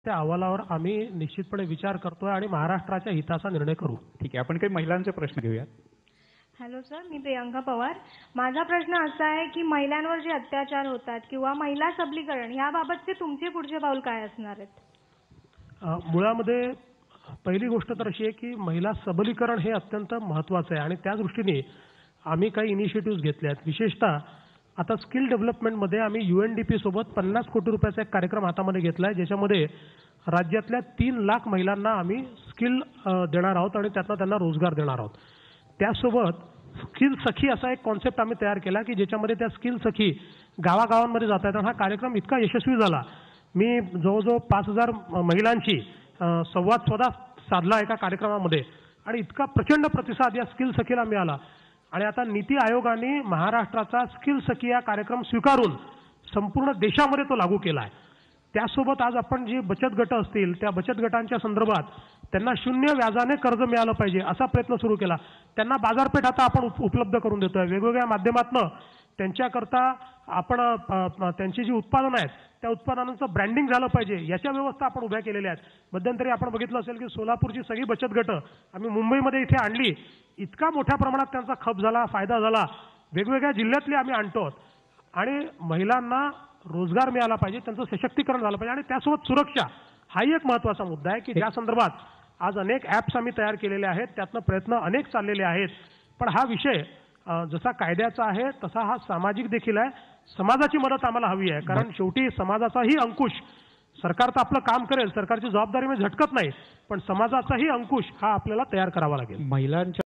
त्या अहवालावर आम्ही निश्चितपणे विचार करतोय आणि महाराष्ट्राच्या हिताचा निर्णय करू. ठीक आहे, आपण काही महिलांचे प्रश्न घेऊयात. हॅलो सर, मी प्रियांका पवार. माझा प्रश्न असा आहे की महिलांवर जे अत्याचार होतात किंवा महिला सबलीकरण याबाबतचे तुमचे पुढचे पाऊल काय असणार आहेत? मुळामध्ये पहिली गोष्ट तर अशी आहे की महिला सबलीकरण हे अत्यंत महत्त्वाचं आहे आणि त्या दृष्टीने आम्ही काही इनिशिएटिव्ह घेतले आहेत. विशेषतः आता स्किल डेव्हलपमेंटमध्ये आम्ही UNDP सोबत 50 कोटी रुपयाचा एक कार्यक्रम हातामध्ये घेतला आहे, ज्याच्यामध्ये राज्यातल्या 3 लाख महिलांना आम्ही स्किल देणार आहोत आणि त्यातनं त्यांना रोजगार देणार आहोत. त्यासोबत स्किल सखी असा एक कॉन्सेप्ट आम्ही तयार केला की ज्याच्यामध्ये त्या स्किल सखी गावागावांमध्ये जात आहेत आणि हा कार्यक्रम इतका यशस्वी झाला. मी जवळजवळ 5000 महिलांशी संवाद साधला एका कार्यक्रमामध्ये आणि इतका प्रचंड प्रतिसाद या स्किल सखीला मिळाला आणि आता नीती आयोगाने महाराष्ट्राचा स्किल सखी हा कार्यक्रम स्वीकारून संपूर्ण देशामध्ये तो लागू केला आहे. त्यासोबत आज आपण जे बचत गट असतील त्या बचत गटांच्या संदर्भात त्यांना 0 व्याजाने कर्ज मिळालं पाहिजे असा प्रयत्न सुरू केला. त्यांना बाजारपेठ आता आपण उपलब्ध करून देतोय. वेगवेगळ्या माध्यमातून त्यांच्याकरता आपण त्यांची जी उत्पादनं आहेत त्या उत्पादनांचं ब्रँडिंग झालं पाहिजे याच्या व्यवस्था आपण उभ्या केलेल्या आहेत. मध्यंतरी आपण बघितलं असेल की सोलापूरची सगळी बचत गट आम्ही मुंबईमध्ये इथे आणली. इतका मोठ्या प्रमाणात त्यांचा खप झाला, फायदा झाला. वेगवेगळ्या जिल्ह्यातली आम्ही आणतो आणि महिलांना रोजगार मिळाला पाहिजे, त्यांचं सशक्तीकरण झालं पाहिजे आणि त्यासोबत सुरक्षा हाही एक महत्त्वाचा मुद्दा आहे की ज्या संदर्भात आज अनेक ॲप्स आम्ही तयार केलेले आहेत, त्यातनं प्रयत्न अनेक चाललेले आहेत. पण हा विषय जसा कायद्याचा आहे तसा हा सामाजिक देखील आहे. समाजाची मदत आम्हाला हवी आहे, कारण शेवटी समाजाचाही अंकुश, सरकार तर आपलं काम करेल, सरकारची जबाबदारी मी झटकत नाही, पण समाजाचाही अंकुश हा आपल्याला तयार करावा लागेल. महिलांच्या